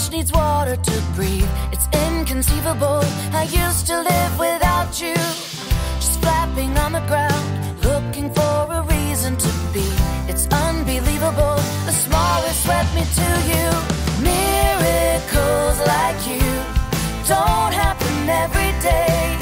fish needs water to breathe. It's inconceivable. I used to live without you, just flapping on the ground, looking for a reason to be. It's unbelievable. The smallest swept me to you. Miracles like you don't happen every day.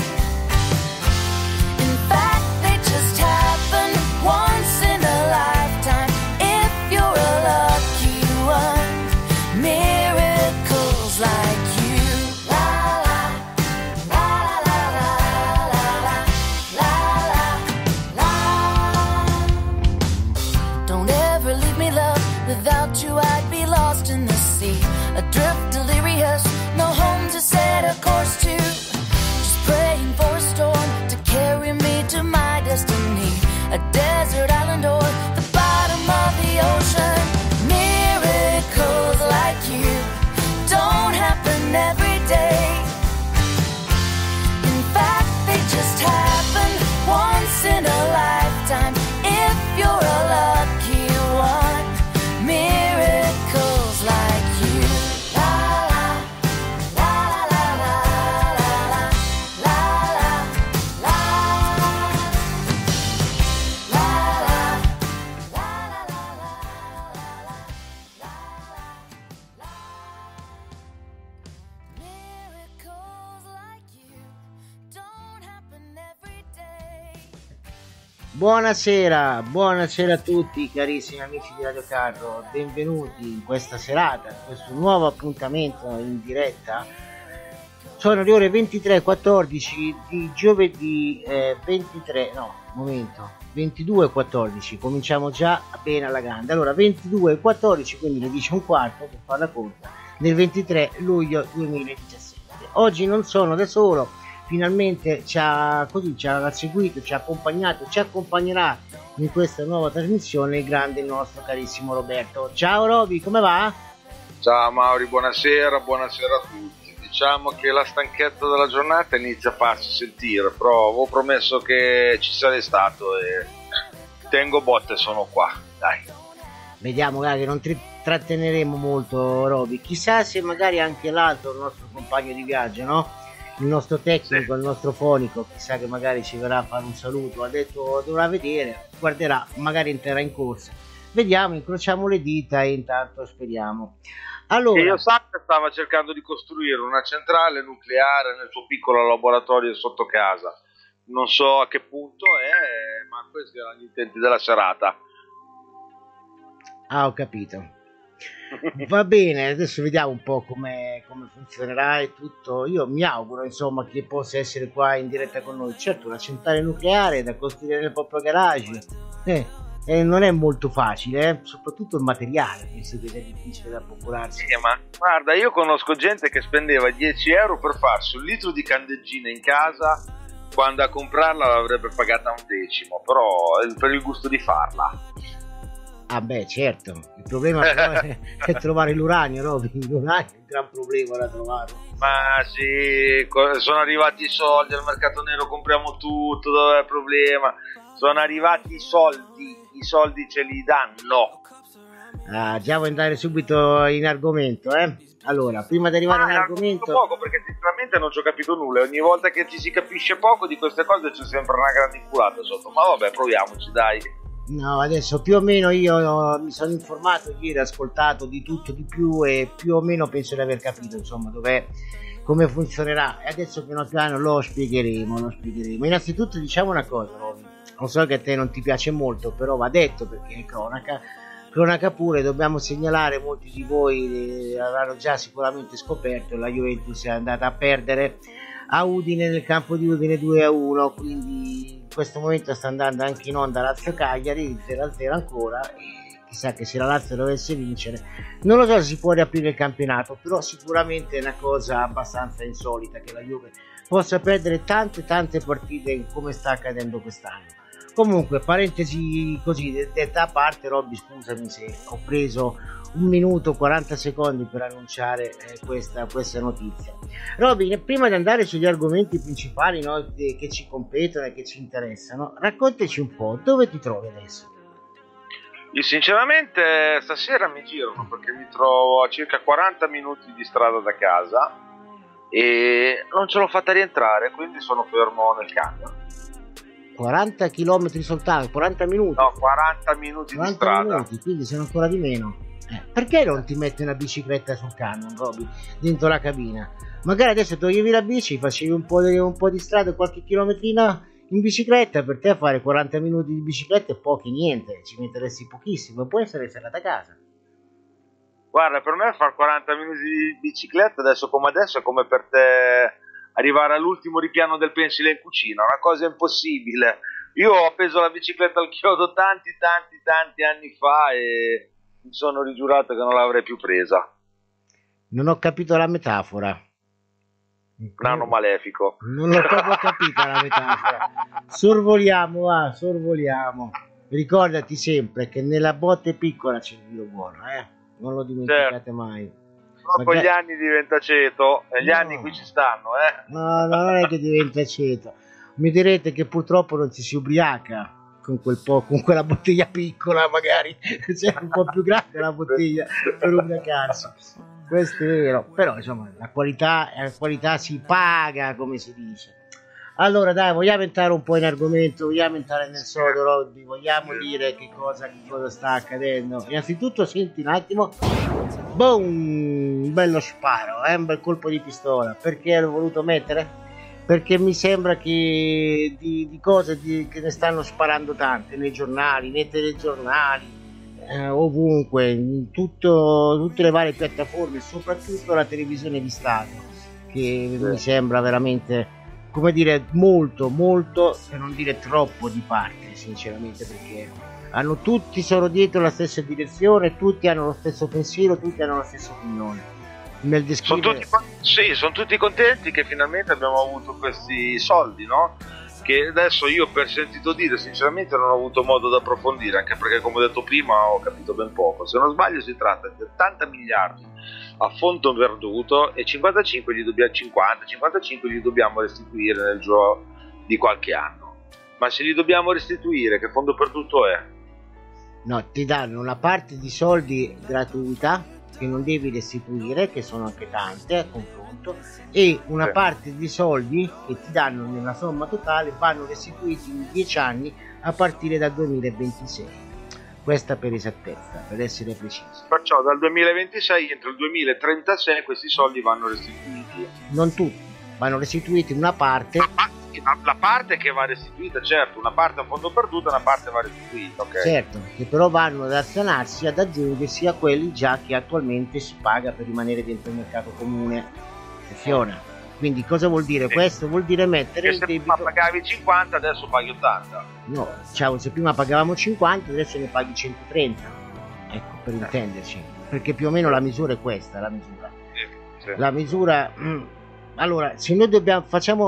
In fact, they just happen once in a lifetime. If you're a lucky one, miracles like you. La la la la la la la la la. Don't ever leave me, love. Without you, I'd be lost in the sea, adrift, delirious, no home to set a course to. Just praying for a storm to carry me to my destiny, a desert island or the bottom of the ocean. Miracles like you don't happen every day. In fact, they just happen once in a lifetime. If you're a lucky one, miracles like you. La la la la la la la la la miracles like you don't happen every day. Buonasera a tutti carissimi amici di Radio Carro, benvenuti in questa serata, in questo nuovo appuntamento in diretta. Sono le ore 23:14 di giovedì 22:14, cominciamo già bene alla grande. Allora 22:14, quindi le 10:15 per farla corta, del 23 luglio 2017. Oggi non sono da solo, finalmente ci ha seguito, ci ha accompagnato, ci accompagnerà in questa nuova trasmissione il grande, il nostro carissimo Roberto. Ciao Roby, come va? Ciao Mauri, buonasera a tutti. Diciamo che la stanchezza della giornata inizia a farsi sentire, però avevo promesso che ci sarei stato e tengo botte, sono qua, dai. Vediamo che non tratteneremo molto Roby, chissà se magari anche l'altro, il nostro compagno di viaggio, no? Il nostro tecnico, sì, il nostro fonico, chissà che magari ci verrà a fare un saluto, ha detto dovrà vedere, guarderà, magari entrerà in corsa. Vediamo, incrociamo le dita e intanto speriamo. Allora, io so che stava cercando di costruire una centrale nucleare nel suo piccolo laboratorio sotto casa. Non so a che punto è, ma questi erano gli intenti della serata. Ah, ho capito. Va bene, adesso vediamo un po' come funzionerà e tutto. Io mi auguro insomma che possa essere qua in diretta con noi. Certo, una centrale nucleare da costruire nel proprio garage non è molto facile, soprattutto il materiale, penso che sia difficile da procurarsi. Ma guarda, io conosco gente che spendeva 10 euro per farsi un litro di candeggina in casa, quando a comprarla l'avrebbe pagata un decimo, però per il gusto di farla. Ah beh, certo, il problema è trovare l'uranio, no? L'uranio è un gran problema da trovarlo. Ma sì, sono arrivati i soldi, al mercato nero compriamo tutto, dov'è il problema? Sono arrivati i soldi ce li danno. Già vuoi andare subito in argomento, Allora, prima di arrivare all'argomento... poco, perché sinceramente non ci ho capito nulla, ogni volta che ci si capisce poco di queste cose c'è sempre una grande inculata sotto, ma vabbè, proviamoci, dai. No, adesso più o meno io mi sono informato ieri, ho ascoltato di tutto di più e più o meno penso di aver capito insomma come funzionerà, e adesso piano piano lo spiegheremo. Innanzitutto diciamo una cosa, Roby, non so che a te non ti piace molto, però va detto perché è cronaca pure, dobbiamo segnalare, molti di voi avranno già sicuramente scoperto, la Juventus è andata a perdere a Udine, nel campo di Udine 2-1, quindi in questo momento sta andando anche in onda Lazio-Cagliari 0-0 ancora, e chissà che se la Lazio dovesse vincere, non lo so se si può riaprire il campionato, però sicuramente è una cosa abbastanza insolita che la Juve possa perdere tante partite come sta accadendo quest'anno. Comunque, parentesi così detta a parte, Robby, scusami se ho preso 1 minuto 40 secondi per annunciare questa notizia. Robby, prima di andare sugli argomenti principali, no, che ci competono e che ci interessano, raccontaci un po' dove ti trovi adesso. Io sinceramente stasera mi girano perché mi trovo a circa 40 minuti di strada da casa e non ce l'ho fatta rientrare, quindi sono fermo nel camion. 40 km soltanto, 40 minuti? No, 40 minuti 40 di strada. minuti, quindi sono ancora di meno. Perché non ti metti una bicicletta sul camion, Roby, dentro la cabina? Magari adesso toglievi la bici, facevi un po' di strada, qualche chilometrina in bicicletta. Per te fare 40 minuti di bicicletta è poco, niente, ci metteresti pochissimo, può essere serata a casa. Guarda, per me fare 40 minuti di bicicletta adesso è come per te arrivare all'ultimo ripiano del pensile in cucina, una cosa impossibile. Io ho appeso la bicicletta al chiodo tanti anni fa e mi sono rigiurato che non l'avrei più presa. Non ho capito la metafora. Nano malefico. Non l'ho proprio capita la metafora. Sorvoliamo. Ricordati sempre che nella botte piccola c'è il vino buono, non lo dimenticate mai. Dopo gli anni diventa aceto e gli anni qui ci stanno, No, non è che diventa aceto. Mi direte che purtroppo non ci si ubriaca con quella bottiglia piccola, magari c'è un po' più grande la bottiglia per ubriacarsi. Questo è vero, però insomma la qualità si paga, come si dice. Allora dai, vogliamo entrare un po' in argomento, vogliamo entrare nel sodo, Robby, vogliamo dire che cosa sta accadendo. Innanzitutto senti un attimo, boom, un bello sparo, un bel colpo di pistola. Perché l'ho voluto mettere? Perché mi sembra che di cose che ne stanno sparando tante nei giornali, nei telegiornali, ovunque, in tutte le varie piattaforme, soprattutto la televisione di Stato, che mi sembra veramente, come dire, molto, se non dire troppo di parte, sinceramente, perché tutti sono dietro la stessa direzione, tutti hanno lo stesso pensiero, tutti hanno la stessa opinione. Nel descrivere... sono tutti contenti che finalmente abbiamo avuto questi soldi, no? Che adesso io per sentito dire sinceramente non ho avuto modo di approfondire, anche perché come ho detto prima ho capito ben poco. Se non sbaglio si tratta di 80 miliardi a fondo perduto e 55 gli dobbiamo restituire nel giro di qualche anno. Ma se li dobbiamo restituire, che fondo perduto è? No, ti danno una parte di soldi gratuita che non devi restituire, che sono anche tante a confronto, e una parte di soldi che ti danno nella somma totale vanno restituiti in 10 anni a partire dal 2026. Questa per esattezza, per essere precisi. Perciò dal 2026 entro il 2036 questi soldi vanno restituiti. Non tutti, vanno restituiti una parte. La parte che va restituita, certo, una parte a fondo perduto e una parte va restituita, ok? Certo, che però vanno ad azionarsi, ad aggiungersi a quelli già che attualmente si paga per rimanere dentro il mercato comune. Attenzione. Quindi cosa vuol dire? Questo vuol dire mettere il debito. Se prima pagavi 50 adesso paghi 80. No, ciao, se prima pagavamo 50 adesso ne paghi 130. Ecco, per intenderci. Perché più o meno la misura è questa, la misura. Sì. La misura... Allora, se noi dobbiamo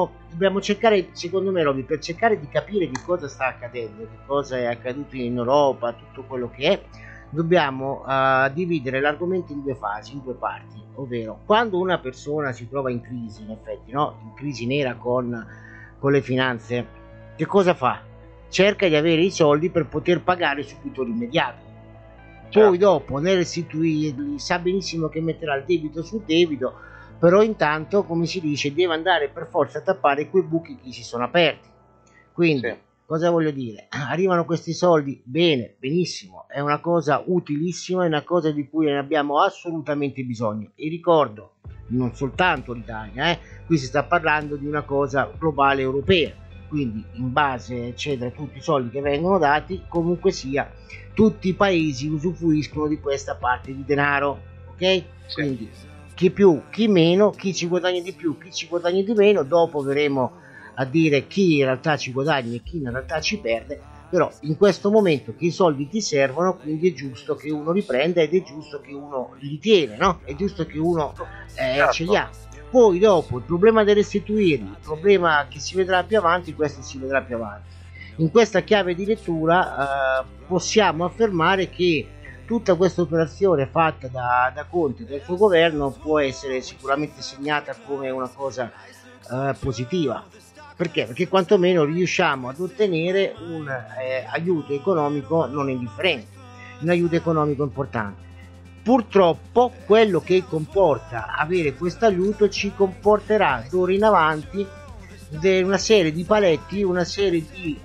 cercare, secondo me, Roby, per cercare di capire che cosa sta accadendo, che cosa è accaduto in Europa, tutto quello che è, dobbiamo dividere l'argomento in due fasi, in due parti, ovvero quando una persona si trova in crisi, in effetti, no? In crisi nera con le finanze, che cosa fa? Cerca di avere i soldi per poter pagare subito l'immediato. Poi dopo, nel restituirli, sa benissimo che metterà il debito sul debito, però intanto, come si dice, deve andare per forza a tappare quei buchi che si sono aperti. Quindi, cosa voglio dire? Arrivano questi soldi, bene, benissimo, è una cosa utilissima, è una cosa di cui ne abbiamo assolutamente bisogno. E ricordo, non soltanto l'Italia, qui si sta parlando di una cosa globale europea, quindi in base, eccetera, tutti i soldi che vengono dati, comunque sia, tutti i paesi usufruiscono di questa parte di denaro, ok? Quindi chi più, chi meno, chi ci guadagna di più, chi ci guadagna di meno, dopo verremo a dire chi in realtà ci guadagna e chi in realtà ci perde, però in questo momento che i soldi ti servono, quindi è giusto che uno li prenda ed è giusto che uno li tiene, no? È giusto che uno ce li ha. Poi dopo il problema di restituirli, il problema che si vedrà più avanti, questo si vedrà più avanti. In questa chiave di lettura possiamo affermare che tutta questa operazione fatta da Conte e del suo governo può essere sicuramente segnata come una cosa positiva. Perché? Perché quantomeno riusciamo ad ottenere un aiuto economico non indifferente. un aiuto economico importante. Purtroppo quello che comporta avere questo aiuto ci comporterà d'ora in avanti una serie di paletti, una serie di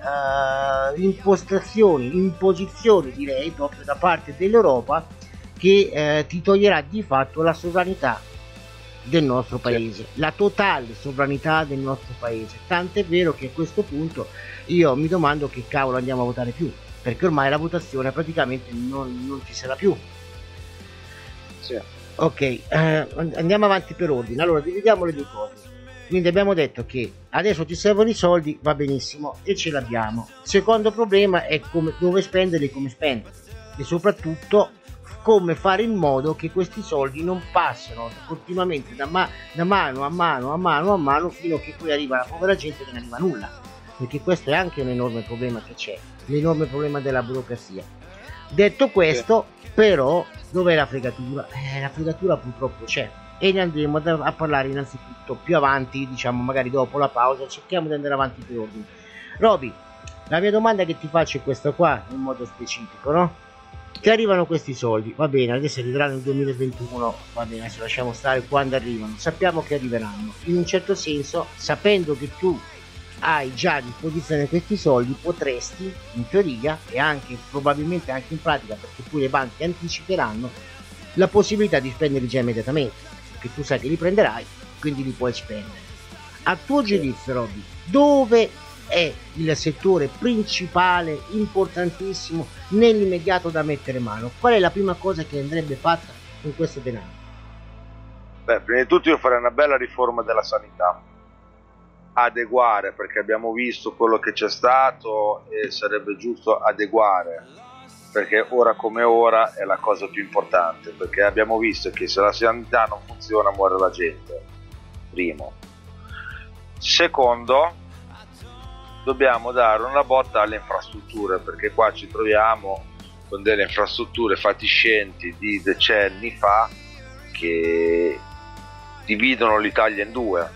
imposizioni direi proprio da parte dell'Europa, che ti toglierà di fatto la sovranità del nostro paese, la totale sovranità del nostro paese, tant'è vero che a questo punto io mi domando che cavolo andiamo a votare più, perché ormai la votazione praticamente non ci sarà più. Sì. Ok, andiamo avanti per ordine. Allora dividiamo le due cose. Quindi abbiamo detto che adesso ci servono i soldi, va benissimo, e ce l'abbiamo. Il secondo problema è dove spenderli e come spenderli, e soprattutto come fare in modo che questi soldi non passino continuamente da mano a mano fino a che poi arriva la povera gente che non arriva a nulla, perché questo è anche un enorme problema che c'è, l'enorme problema della burocrazia. Detto questo, però, dov'è la fregatura? La fregatura purtroppo c'è, e ne andremo a parlare innanzitutto più avanti, diciamo magari dopo la pausa. Cerchiamo di andare avanti per ordine. Roby, la mia domanda che ti faccio è questa qua, in modo specifico, no? Ti arrivano questi soldi, va bene, adesso arriveranno nel 2021, va bene, adesso lasciamo stare quando arrivano, sappiamo che arriveranno. In un certo senso, sapendo che tu hai già a disposizione questi soldi, potresti in teoria, e anche probabilmente anche in pratica, perché poi le banche anticiperanno la possibilità di spenderli già immediatamente, perché tu sai che li prenderai, quindi li puoi spendere. A tuo giudizio, Robby, dove è il settore principale, importantissimo, nell'immediato da mettere mano? Qual è la prima cosa che andrebbe fatta con questo denaro? Beh, prima di tutto io farei una bella riforma della sanità, adeguare, perché abbiamo visto quello che c'è stato e sarebbe giusto adeguare, perché ora come ora è la cosa più importante, perché abbiamo visto che se la sanità non funziona muore la gente, primo. Secondo, dobbiamo dare una botta alle infrastrutture, perché qua ci troviamo con delle infrastrutture fatiscenti di decenni fa che dividono l'Italia in due.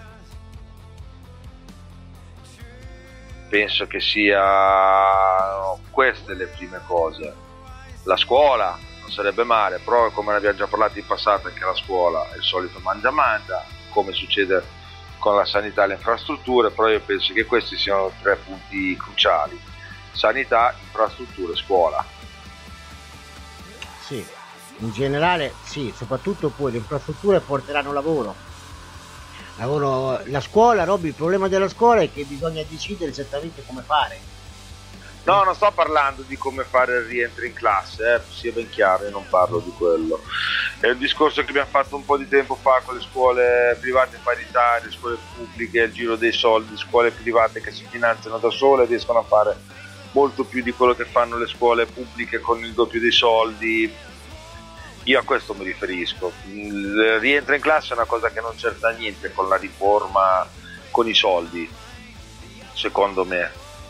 Penso che siano queste le prime cose. La scuola non sarebbe male, però come ne abbiamo già parlato in passato, anche la scuola è il solito mangia, come succede con la sanità e le infrastrutture, però io penso che questi siano tre punti cruciali: sanità, infrastrutture, scuola. Sì, in generale sì, soprattutto poi le infrastrutture porteranno lavoro. La scuola, Robby, il problema della scuola è che bisogna decidere esattamente come fare. No, non sto parlando di come fare il rientro in classe, sia ben chiaro, io non parlo di quello. È un discorso che abbiamo fatto un po' di tempo fa con le scuole private paritarie, scuole pubbliche, il giro dei soldi, scuole private che si finanziano da sole e riescono a fare molto più di quello che fanno le scuole pubbliche con il doppio dei soldi. Io a questo mi riferisco. Il rientro in classe è una cosa che non c'entra niente con la riforma, con i soldi, secondo me.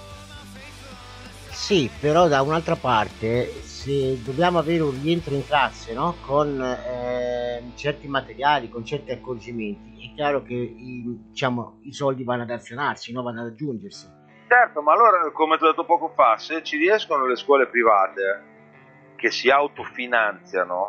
Sì, però da un'altra parte, se dobbiamo avere un rientro in classe, no? Con certi materiali, con certi accorgimenti, è chiaro che i soldi vanno ad azionarsi, no? Vanno ad aggiungersi. Certo, ma allora, come ti ho detto poco fa, se ci riescono le scuole private che si autofinanziano,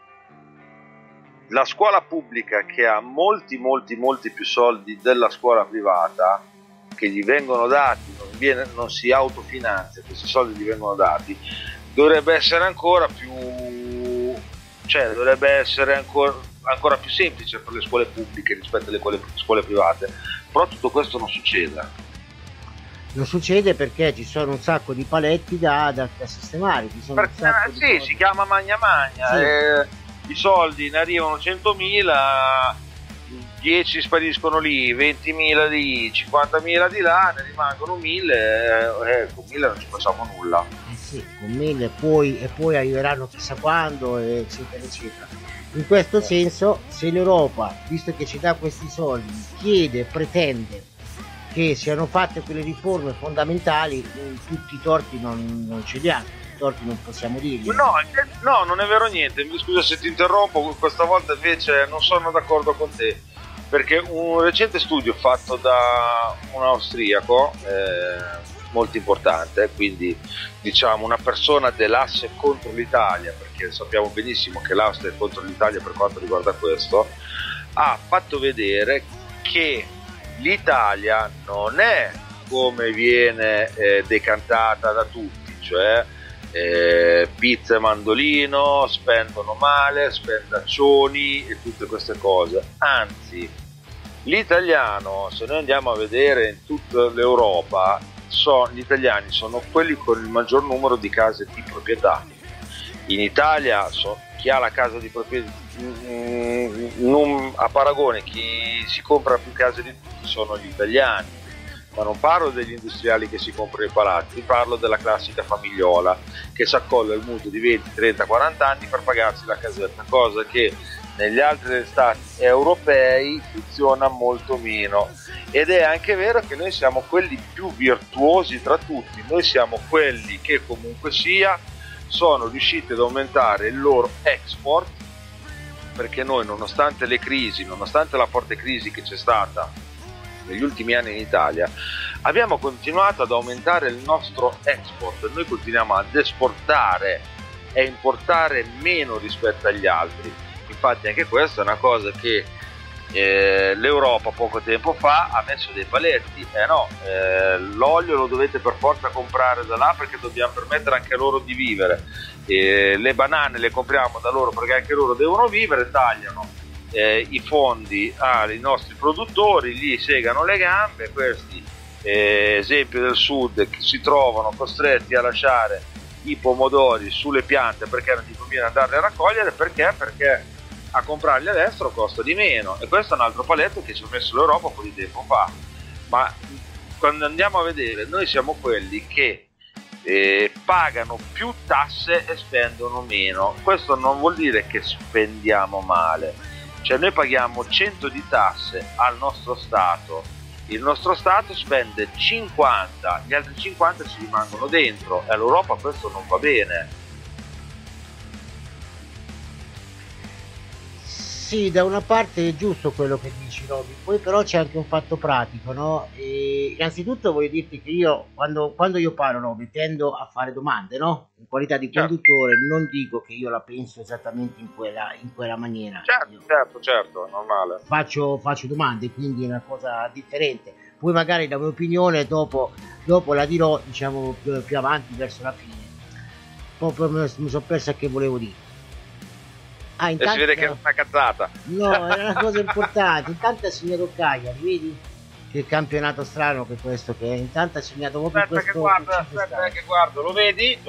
la scuola pubblica che ha molti più soldi della scuola privata, che gli vengono dati, non si autofinanzia, questi soldi gli vengono dati, dovrebbe essere ancora più, cioè dovrebbe essere ancora più semplice per le scuole pubbliche rispetto alle scuole private, però tutto questo non succede. Non succede perché ci sono un sacco di paletti da sistemare. Sì, si chiama magna. Sì. I soldi ne arrivano 100.000, 10 spariscono lì, 20.000 lì, 50.000 di là, ne rimangono 1.000, con 1.000 non ci facciamo nulla. Sì, con 1.000 e poi arriveranno chissà quando, eccetera eccetera. In questo senso, se l'Europa, visto che ci dà questi soldi, pretende che siano fatte quelle riforme fondamentali, tutti i torti non ce li hanno, i torti non possiamo dirli. No, non è vero niente, mi scusa se ti interrompo, questa volta invece non sono d'accordo con te, perché un recente studio fatto da un austriaco molto importante, quindi diciamo una persona dell'asse contro l'Italia, perché sappiamo benissimo che l'Austria è contro l'Italia per quanto riguarda questo, ha fatto vedere che l'Italia non è come viene decantata da tutti, cioè pizza e mandolino, spendono male, spendaccioni e tutte queste cose. Anzi, l'italiano, se noi andiamo a vedere in tutta l'Europa, gli italiani sono quelli con il maggior numero di case di proprietà. In Italia chi ha la casa di proprietà, a paragone, chi si compra più case di tutti sono gli italiani. Ma non parlo degli industriali che si comprano i palazzi, parlo della classica famigliola che si accolla il mutuo di 20, 30, 40 anni per pagarsi la casetta, cosa che negli altri stati europei funziona molto meno. Ed è anche vero che noi siamo quelli più virtuosi tra tutti, noi siamo quelli che comunque sia sono riusciti ad aumentare il loro export, perché noi, nonostante le crisi, nonostante la forte crisi che c'è stata negli ultimi anni in Italia, abbiamo continuato ad aumentare il nostro export. Noi continuiamo ad esportare e importare meno rispetto agli altri. Infatti anche questa è una cosa che l'Europa poco tempo fa ha messo dei paletti. L'olio lo dovete per forza comprare da là perché dobbiamo permettere anche loro di vivere, le banane le compriamo da loro perché anche loro devono vivere. Tagliano i fondi ai nostri produttori, gli segano le gambe. Questi esempio del sud che si trovano costretti a lasciare i pomodori sulle piante perché non gli conviene andarli a raccogliere, perché a comprarli all'estero costa di meno. E questo è un altro paletto che ci ha messo l'Europa un po' di tempo fa. Ma quando andiamo a vedere, noi siamo quelli che pagano più tasse e spendono meno. Questo non vuol dire che spendiamo male, cioè noi paghiamo 100 di tasse al nostro Stato, il nostro Stato spende 50, gli altri 50 ci rimangono dentro, e all'Europa questo non va bene. Sì, da una parte è giusto quello che dici, Roby, poi però c'è anche un fatto pratico, no? Innanzitutto voglio dirti che io, quando io parlo, Roby, tendo a fare domande, no? In qualità di conduttore, non dico che io la penso esattamente in quella maniera. Certo, normale. Faccio domande, quindi è una cosa differente. Poi magari la mia opinione dopo la dirò, diciamo, più avanti, verso la fine. Proprio mi sono perso che volevo dire. Intanto, si vede che è una cazzata. No, è una cosa importante. Intanto ha segnato Cagliari, vedi? Che campionato strano che questo che è. Intanto ha segnato proprio aspetta questo. Aspetta che guardo, lo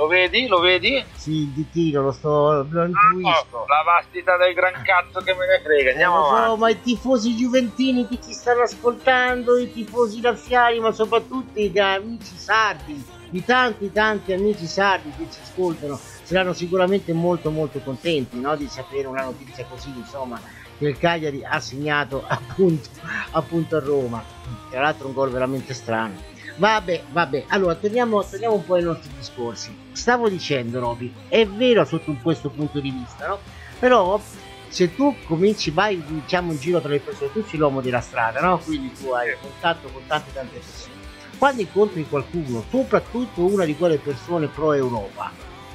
vedi? Sì, il ditino, lo intuisco. La vastità del gran cazzo che me ne frega, andiamo avanti. Ma i tifosi juventini che ci stanno ascoltando, i tifosi laziali, ma soprattutto gli amici sardi, i tanti amici sardi che ci ascoltano, saranno sicuramente molto contenti, no, di sapere una notizia così, insomma, che il Cagliari ha segnato appunto a Roma. Tra l'altro un gol veramente strano. Vabbè, allora torniamo un po' ai nostri discorsi. Stavo dicendo, Roby, è vero sotto questo punto di vista, no? Però se tu vai, diciamo, in giro tra le persone, tu sei l'uomo della strada, no? Quindi tu hai contatto con tante persone. Quando incontri qualcuno, soprattutto una di quelle persone pro Europa,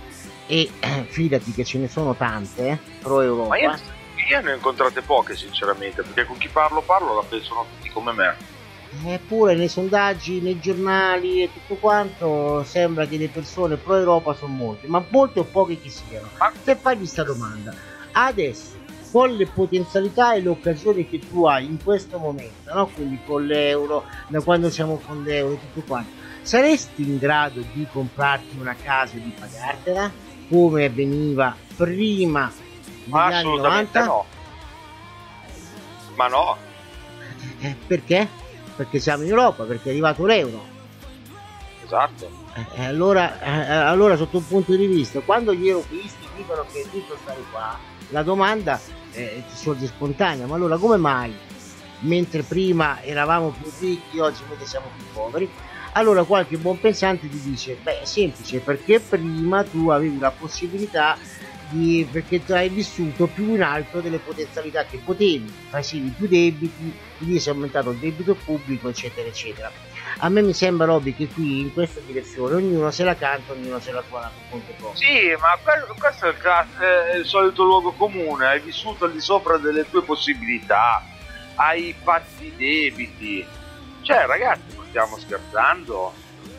e fidati che ce ne sono tante pro Europa. Ma io ne ho incontrate poche, sinceramente, perché con chi parlo la pensano tutti come me. Eppure nei sondaggi, nei giornali e tutto quanto sembra che le persone pro Europa sono molte, ma molte o poche che siano. Se fai questa domanda adesso, con le potenzialità e le occasioni che tu hai in questo momento, no? Quindi con l'euro, da quando siamo con l'euro e tutto quanto, saresti in grado di comprarti una casa e di pagartela come avveniva prima degli anni 90? No. Ma no. Perché? Perché siamo in Europa, perché è arrivato l'euro. Esatto. Allora sotto un punto di vista, quando gli europeisti dicono che è tutto stare qua, la domanda ti sorge spontanea: ma allora come mai, mentre prima eravamo più ricchi, oggi invece siamo più poveri? Allora qualche buon pensante ti dice: beh, è semplice, perché prima tu avevi la possibilità perché tu hai vissuto più in alto delle potenzialità che potevi, facevi più debiti, quindi si è aumentato il debito pubblico, eccetera eccetera. A me mi sembra, Robby, che qui in questa direzione ognuno se la canta, ognuno se la suona per conto proprio. Sì, ma questo è il solito luogo comune, hai vissuto al di sopra delle tue possibilità, hai fatto i debiti, cioè ragazzi, ma stiamo scherzando?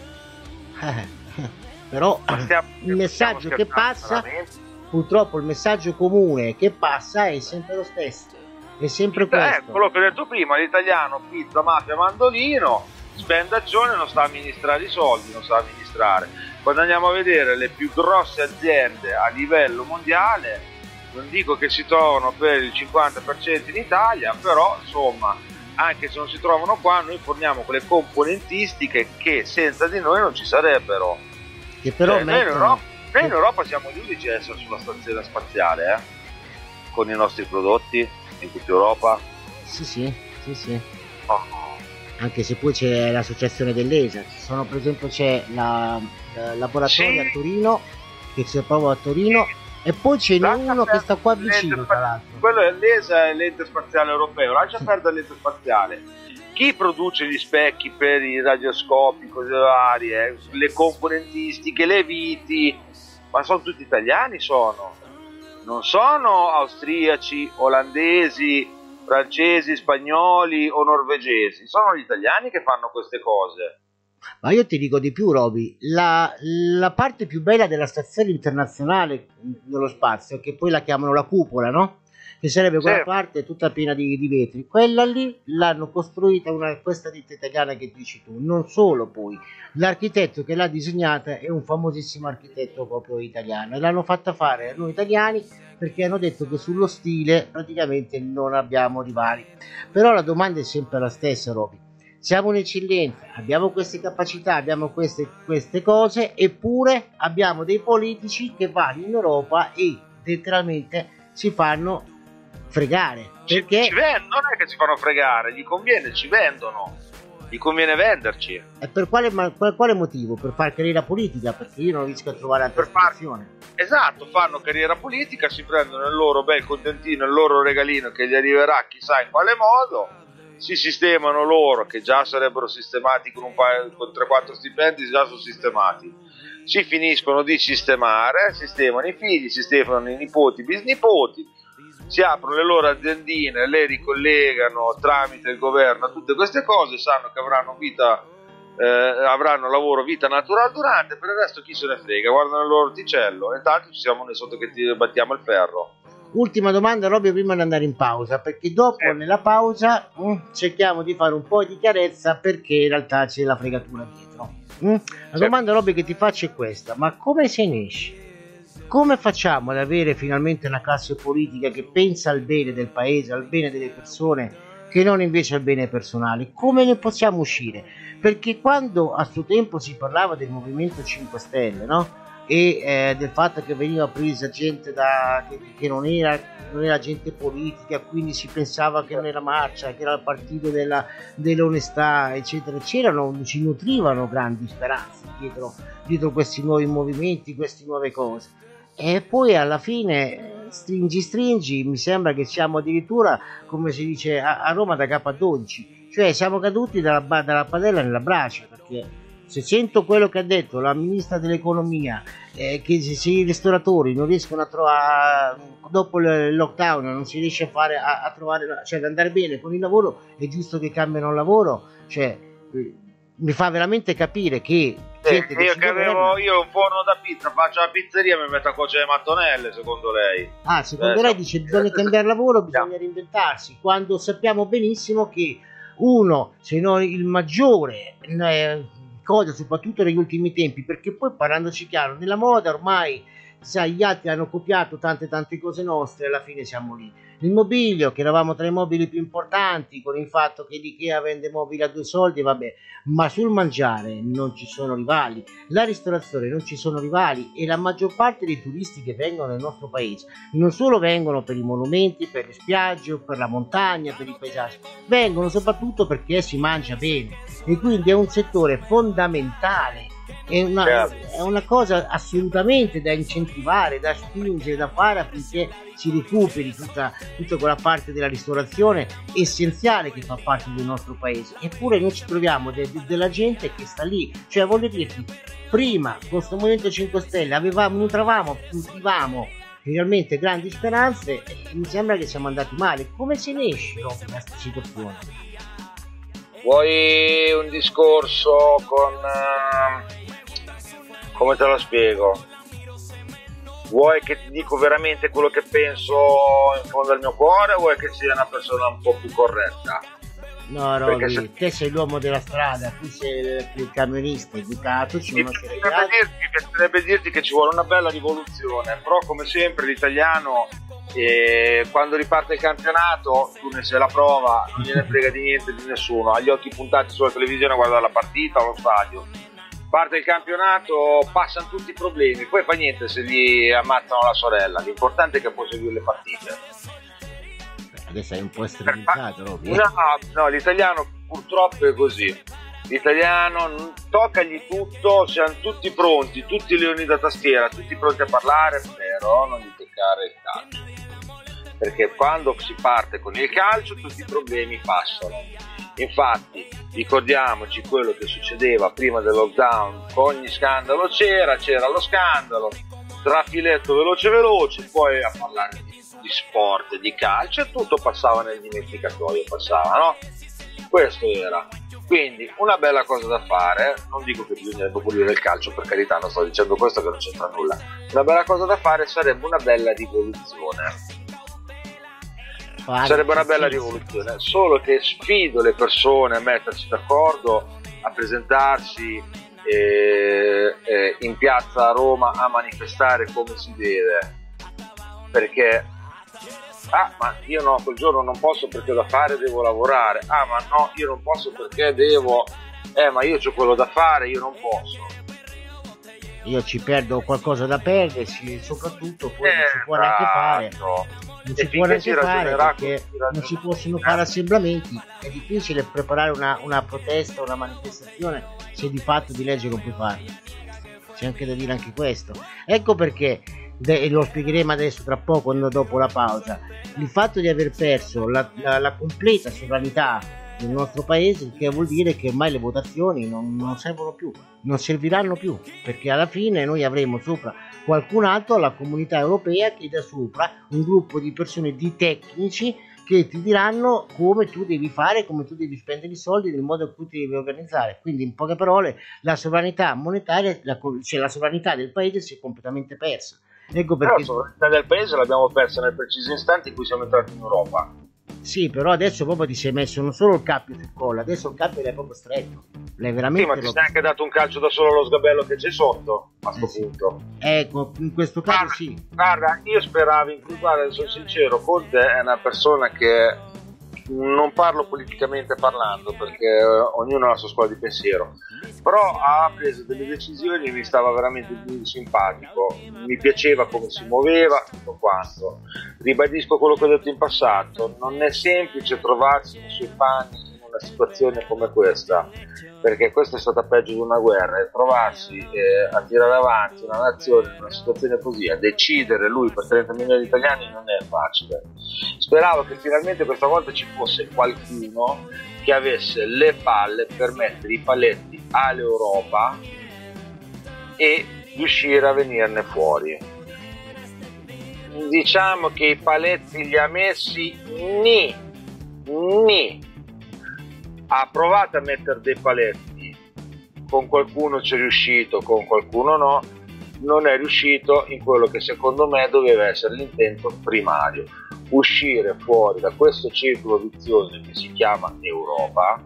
Però il messaggio che passa, purtroppo il messaggio comune che passa è sempre lo stesso, è sempre questo. Quello che ho detto prima, l'italiano, pizza, mafia, mandolino, spendaccione, non sa amministrare i soldi, non sa amministrare. Quando andiamo a vedere le più grosse aziende a livello mondiale, non dico che si trovano per il 50% in Italia, però insomma, anche se non si trovano qua, noi forniamo quelle componentistiche che senza di noi non ci sarebbero. Che però noi in Europa siamo gli unici a essere sulla stazione spaziale, con i nostri prodotti in tutta Europa. Sì. Anche se poi c'è l'associazione dell'ESA, per esempio c'è il laboratorio a Torino, che si trova a Torino, e poi c'è uno che sta qua vicino, tra l'altro. Quello è l'ESA, è l'ente spaziale europeo, lascia perdere l'ente spaziale. Chi produce gli specchi per i radioscopi, cose varie, le componentistiche, le viti, ma sono tutti italiani, non sono austriaci, olandesi, francesi, spagnoli o norvegesi, sono gli italiani che fanno queste cose. Ma io ti dico di più, Roby, la parte più bella della stazione internazionale dello spazio, che poi la chiamano la cupola, no? Che sarebbe quella parte tutta piena di vetri, quella lì l'hanno costruita questa ditta italiana che dici tu. Non solo, poi l'architetto che l'ha disegnata è un famosissimo architetto proprio italiano, e l'hanno fatta fare a noi italiani perché hanno detto che sullo stile praticamente non abbiamo rivali. Però la domanda è sempre la stessa, Roby: siamo un'eccellenza, abbiamo queste capacità, abbiamo queste cose, eppure abbiamo dei politici che vanno in Europa e letteralmente si fanno fregare, perché non è che si fanno fregare, gli conviene, ci vendono, gli conviene venderci. E per quale motivo? Per far carriera politica? Perché io non riesco a trovare altra spiegazione. Esatto, fanno carriera politica, si prendono il loro bel contentino, il loro regalino che gli arriverà chissà in quale modo, si sistemano loro, che già sarebbero sistemati con 3-4 stipendi, già sono sistemati, si finiscono di sistemare, sistemano i figli, sistemano i nipoti, bisnipoti, si aprono le loro aziendine, le ricollegano tramite il governo a tutte queste cose, sanno che avranno lavoro, vita naturale durante, per il resto chi se ne frega, guardano il loro orticello, e intanto ci siamo noi sotto che ti battiamo il ferro. Ultima domanda, Robby, prima di andare in pausa, perché dopo nella pausa cerchiamo di fare un po' di chiarezza, perché in realtà c'è la fregatura dietro. La domanda, Robby, che ti faccio è questa: ma come se ne esce? Come facciamo ad avere finalmente una classe politica che pensa al bene del paese, al bene delle persone, che non invece al bene personale? Come ne possiamo uscire? Perché quando a suo tempo si parlava del Movimento 5 Stelle, no? E del fatto che veniva presa gente che non era gente politica, quindi si pensava che non era marcia, che era il partito dell'onestà, eccetera eccetera, ci nutrivano grandi speranze dietro questi nuovi movimenti, queste nuove cose. E poi alla fine stringi, mi sembra che siamo addirittura, come si dice a Roma, da capo a 12, cioè siamo caduti dalla padella nella brace, perché se sento quello che ha detto la ministra dell'economia, che se i ristoratori non riescono a trovare, dopo il lockdown non si riesce a trovare, cioè ad andare bene con il lavoro, è giusto che cambiano il lavoro, cioè mi fa veramente capire che io un forno da pizza, faccio la pizzeria e mi metto a cuocere le mattonelle, secondo lei? Secondo lei dice bisogna cambiare lavoro, bisogna reinventarsi, quando sappiamo benissimo che se non il maggiore cosa, soprattutto negli ultimi tempi, perché poi, parlandoci chiaro, nella moda ormai, sai, gli altri hanno copiato tante cose nostre, alla fine siamo lì. Il mobilio, che eravamo tra i mobili più importanti, con il fatto che l'Ikea vende mobili a 2 soldi, vabbè, ma sul mangiare non ci sono rivali, la ristorazione non ci sono rivali, e la maggior parte dei turisti che vengono nel nostro paese non solo vengono per i monumenti, per le spiagge, per la montagna, per i paesaggi, vengono soprattutto perché si mangia bene, e quindi è un settore fondamentale è una cosa assolutamente da incentivare, da spingere, da fare affinché si recuperi tutta quella parte della ristorazione essenziale che fa parte del nostro paese. Eppure noi ci troviamo della gente che sta lì, cioè voglio dirti, prima con questo Movimento 5 Stelle nutravamo realmente grandi speranze e mi sembra che siamo andati male. Come se ne esce da questa situazione? Vuoi un discorso con come te lo spiego? Vuoi che ti dico veramente quello che penso in fondo al mio cuore o vuoi che sia una persona un po' più corretta? No, Roby, te sei l'uomo della strada, tu sei il camionista educato, ci potrebbe dirti che ci vuole una bella rivoluzione, però come sempre l'italiano quando riparte il campionato tu ne sei la prova, non gliene frega di niente di nessuno, ha gli occhi puntati sulla televisione a guardare la partita o lo stadio. Parte il campionato, passano tutti i problemi, poi fa niente se gli ammazzano la sorella, l'importante è che può seguire le partite. Adesso è un po' estremizzato, Roby. No, l'italiano purtroppo è così. L'italiano toccagli tutto, siamo tutti pronti, tutti leoni da tastiera, tutti pronti a parlare, però non gli toccare il calcio. Perché quando si parte con il calcio tutti i problemi passano. Infatti ricordiamoci quello che succedeva prima del lockdown, ogni scandalo c'era lo scandalo, trafiletto veloce, poi a parlare di sport, di calcio e tutto passava nel dimenticatoio, no? Questo era. Quindi una bella cosa da fare, non dico che bisognerebbe abolire il calcio, per carità, non sto dicendo questo che non c'entra nulla, una bella cosa da fare sarebbe una bella rivoluzione. Sarebbe una bella rivoluzione, solo che sfido le persone a mettersi d'accordo, a presentarsi in piazza a Roma a manifestare come si deve, perché ma io no, quel giorno non posso perché ho da fare, devo lavorare, ma no, io non posso perché devo, ma io c'ho quello da fare, io non posso. Io ci perdo qualcosa da perderci, soprattutto poi non si può neanche fare. Non si può neanche fare perché non si possono fare assembramenti, è difficile preparare una protesta, una manifestazione se di fatto di legge non puoi farlo. C'è anche da dire anche questo. Ecco perché, e lo spiegheremo adesso tra poco dopo la pausa, il fatto di aver perso la completa sovranità del nostro paese, che vuol dire che ormai le votazioni non servono più, non serviranno più, perché alla fine noi avremo sopra qualcun altro, la comunità europea, che da sopra un gruppo di persone, di tecnici, che ti diranno come tu devi fare, come tu devi spendere i soldi, nel modo in cui ti devi organizzare. Quindi in poche parole la sovranità monetaria, cioè la sovranità del paese si è completamente persa. Ecco perché la sovranità del paese l'abbiamo persa nel preciso istante in cui siamo entrati in Europa. Sì, però adesso proprio ti sei messo non solo il cappio sul collo, adesso il cappio l'hai proprio stretto. L'hai veramente. Sì, ma ti sei anche dato un calcio da solo allo sgabello che c'è sotto a questo punto. Ecco, in questo caso sì. Guarda, io speravo guarda, sono sincero, Conte è una persona che non parlo politicamente parlando perché ognuno ha la sua scuola di pensiero, però ha preso delle decisioni e mi stava veramente simpatico, mi piaceva come si muoveva, tutto quanto. Ribadisco quello che ho detto in passato, non è semplice trovarsi nei suoi panni in una situazione come questa, perché questa è stata peggio di una guerra, e trovarsi a tirare avanti una nazione in una situazione così, a decidere lui per 30 milioni di italiani, non è facile. Speravo che finalmente questa volta ci fosse qualcuno che avesse le palle per mettere i paletti all'Europa e riuscire a venirne fuori. Diciamo che i paletti li ha messi ha provato a mettere dei paletti, con qualcuno c'è riuscito, con qualcuno no, non è riuscito in quello che secondo me doveva essere l'intento primario: uscire fuori da questo circolo vizioso che si chiama Europa,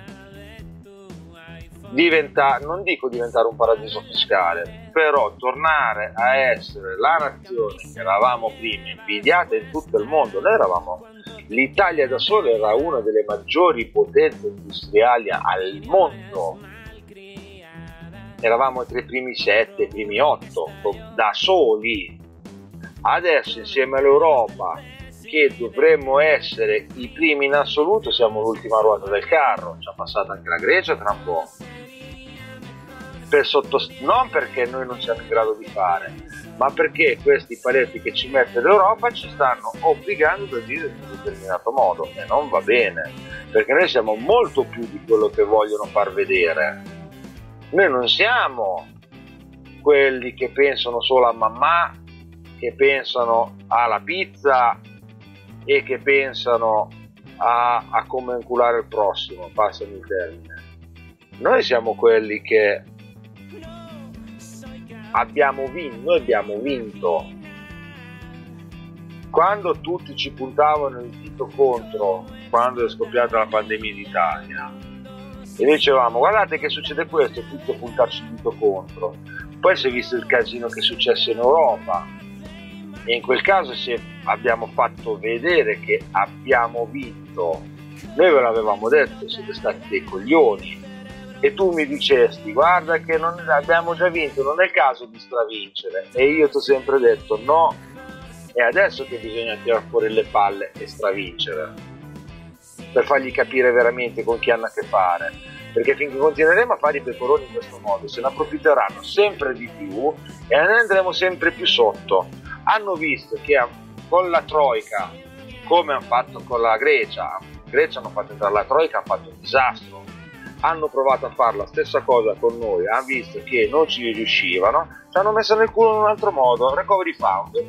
non dico diventare un paradiso fiscale, però tornare a essere la nazione che eravamo prima, invidiata in tutto il mondo. L'Italia da sola era una delle maggiori potenze industriali al mondo, eravamo tra i primi 7, i primi 8 da soli. Adesso insieme all'Europa, che dovremmo essere i primi in assoluto, siamo l'ultima ruota del carro, ci ha passato anche la Grecia tra un po'. non perché noi non siamo in grado di fare, ma perché questi paletti che ci mette l'Europa ci stanno obbligando ad agire in un determinato modo, e non va bene, perché noi siamo molto più di quello che vogliono far vedere. Noi non siamo quelli che pensano solo a mamma, che pensano alla pizza e che pensano a come inculare il prossimo, passami il termine. Noi siamo quelli che noi abbiamo vinto. Quando tutti ci puntavano il dito contro, quando è scoppiata la pandemia in Italia, e dicevamo guardate che succede questo, tutti a puntarci il dito contro. Poi si è visto il casino che è successo in Europa, e in quel caso abbiamo fatto vedere che abbiamo vinto. Noi ve l'avevamo detto, siete stati dei coglioni, e tu mi dicesti guarda che non abbiamo già vinto, non è il caso di stravincere, e io ti ho sempre detto no, è adesso che bisogna tirare fuori le palle e stravincere, per fargli capire veramente con chi hanno a che fare, perché finché continueremo a fare i pecoroni in questo modo se ne approfitteranno sempre di più e noi andremo sempre più sotto. Hanno visto che con la Troica, come hanno fatto con la Grecia hanno fatto entrare la Troica, hanno fatto un disastro. Hanno provato a fare la stessa cosa con noi, hanno visto che non ci riuscivano, ci hanno messo nel culo in un altro modo, Recovery Fund.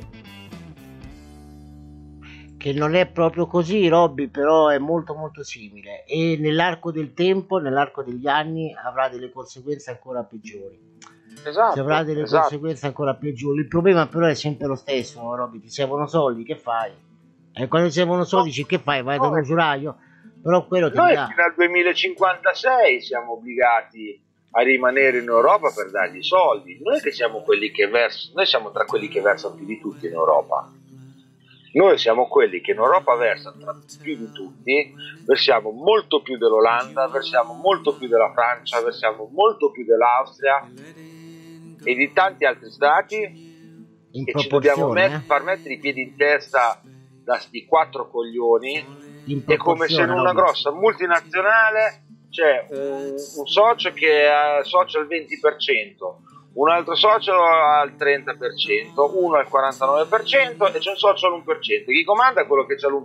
Che non è proprio così, Robby, però è molto molto simile, e nell'arco del tempo, nell'arco degli anni, avrà delle conseguenze ancora peggiori. Esatto, ci avrà delle conseguenze ancora peggiori. Il problema però è sempre lo stesso, Robby, ti servono soldi, che fai? E quando ti servono soldi, dici, che fai? Vai da un usuraio? Però quello ti noi dà. fino al 2056 siamo obbligati a rimanere in Europa per dargli soldi. Noi che siamo quelli che noi siamo tra quelli che versano più di tutti in Europa. Noi siamo quelli che in Europa versano più di tutti, versiamo molto più dell'Olanda, versiamo molto più della Francia, versiamo molto più dell'Austria e di tanti altri stati, e ci dobbiamo far mettere i piedi in testa da sti quattro coglioni. È come se in una grossa multinazionale c'è un socio che è socio al 20%, un altro socio al 30%, uno al 49% e c'è un socio all'1%. Chi comanda è quello che c'è l'1%?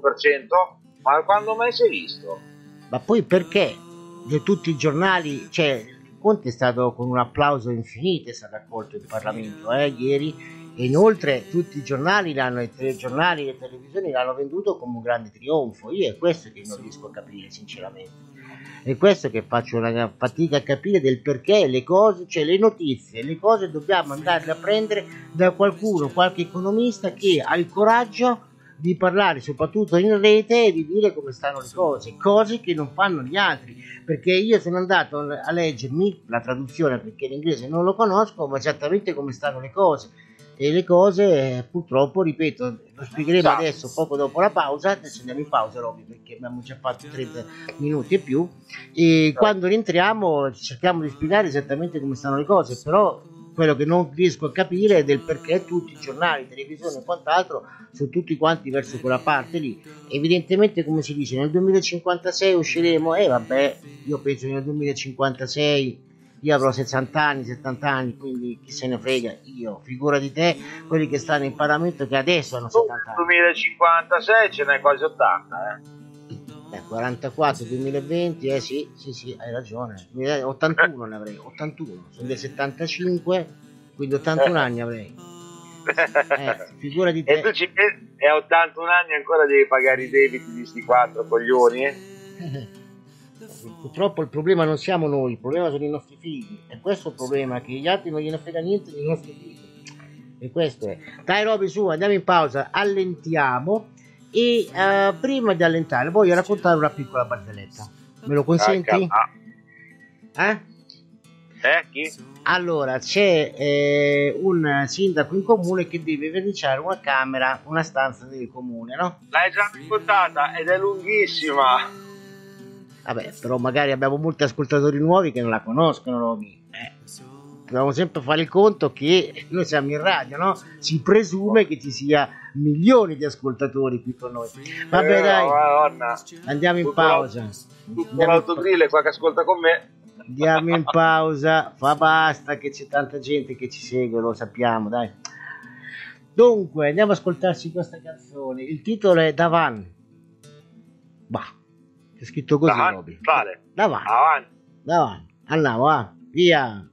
Ma quando mai si è visto? Ma poi perché di tutti i giornali, cioè Conte è stato con un applauso infinito, è stato accolto in Parlamento ieri, e inoltre tutti i giornali i telegiornali e le televisioni l'hanno venduto come un grande trionfo. Io è questo che non riesco a capire sinceramente, è questo che faccio una fatica a capire, del perché le cose, cioè le notizie, le cose dobbiamo andarle a prendere da qualcuno, qualche economista che ha il coraggio di parlare soprattutto in rete e di dire come stanno le cose che non fanno gli altri, perché io sono andato a leggermi la traduzione, perché l'inglese non lo conosco, ma esattamente come stanno le cose, e le cose purtroppo, ripeto, lo spiegheremo adesso poco dopo la pausa. Adesso andiamo in pausa, Robby, perché abbiamo già fatto 30 minuti e più, e quando rientriamo cerchiamo di spiegare esattamente come stanno le cose. Però quello che non riesco a capire è del perché tutti i giornali, televisione e quant'altro sono tutti quanti verso quella parte lì. Evidentemente, come si dice, nel 2056 usciremo, e vabbè, io penso che nel 2056 io avrò 60 anni, 70 anni, quindi chi se ne frega, io, figura di te, quelli che stanno in Parlamento che adesso hanno 70 anni. Nel 2056 ce n'è quasi 80, 44, 2020, sì, hai ragione, 81 ne avrei, 81, sono del 75, quindi 81 anni avrei. Figura di te. E tu e a 81 anni ancora devi pagare i debiti di sti quattro coglioni? Purtroppo il problema non siamo noi, il problema sono i nostri figli, e questo è il problema, che gli altri non gliene frega niente dei nostri figli, e questo è. Dai Robby, su, andiamo in pausa, allentiamo, e prima di allentare voglio raccontare una piccola barzelletta, me lo consenti? Chi? Allora, c'è un sindaco in comune che deve verniciare una camera, una stanza del comune, no? L'hai già raccontata ed è lunghissima. Vabbè, però magari abbiamo molti ascoltatori nuovi che non la conoscono, Robby. Dobbiamo sempre fare il conto che noi siamo in radio, no? Si presume che ci sia milioni di ascoltatori qui con noi. Vabbè, dai, Madonna. andiamo in pausa. Tutto l'autogrill qua che ascolta con me. Andiamo in pausa, fa basta che c'è tanta gente che ci segue, lo sappiamo, dai. Dunque, andiamo ad ascoltarci questa canzone. Il titolo è Davan. Bah, c'è scritto così, Roby. Davan. Davan. Andiamo, va, via.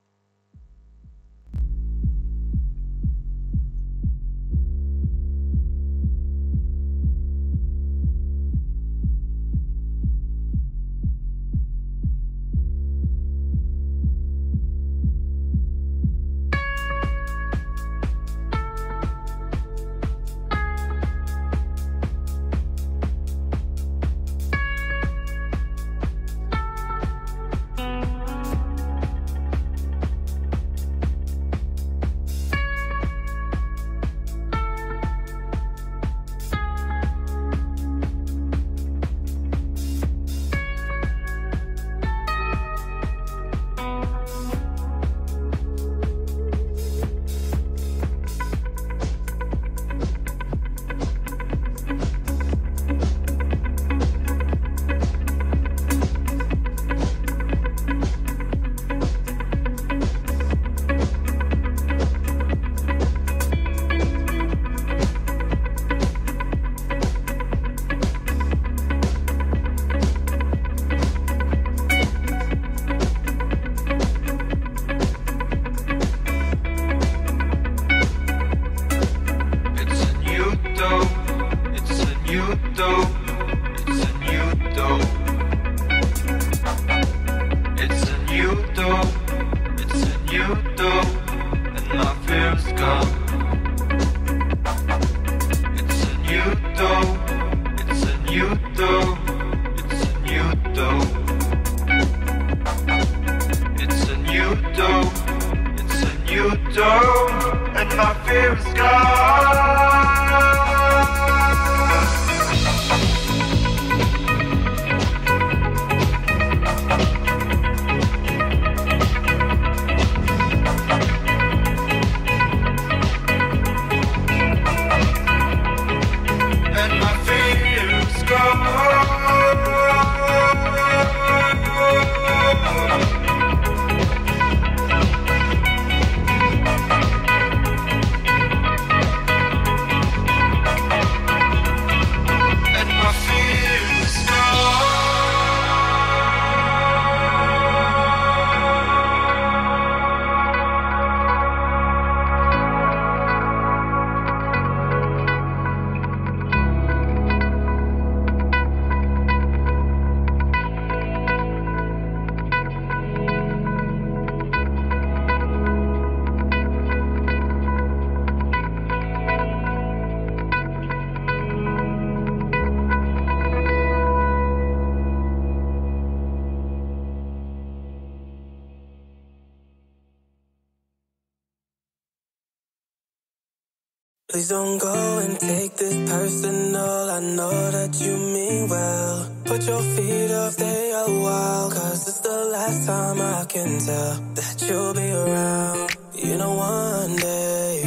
Please don't go and take this personal. I know that you mean well. Put your feet up, stay a while. Cause it's the last time I can tell that you'll be around. You know one day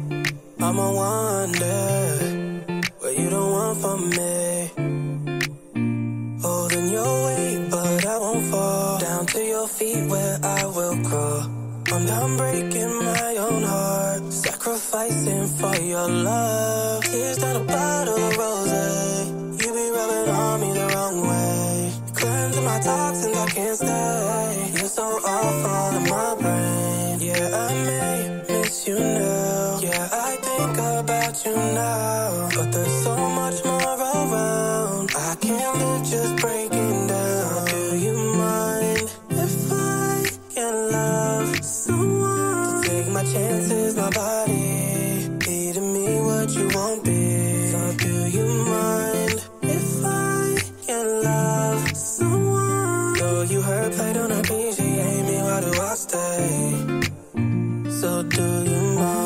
I'ma wonder what you don't want from me. Holding your weight, but I won't fall down to your feet where I will crawl. I'm done breaking my own heart, sacrificing for your love. Tears down a bottle of rosé. You be rubbing on me the wrong way. Cleansing my toxins, I can't stay. You're so awful in my brain. Yeah, I may miss you now. Yeah, I think about you now. But there's so much more around. I can't live just breaking down. Do you mind if I can love someone? To take my chances, my body be to me what you won't be. So do you mind if I can love someone? Though you hurt, play, don't appreciate me, why do I stay? So do you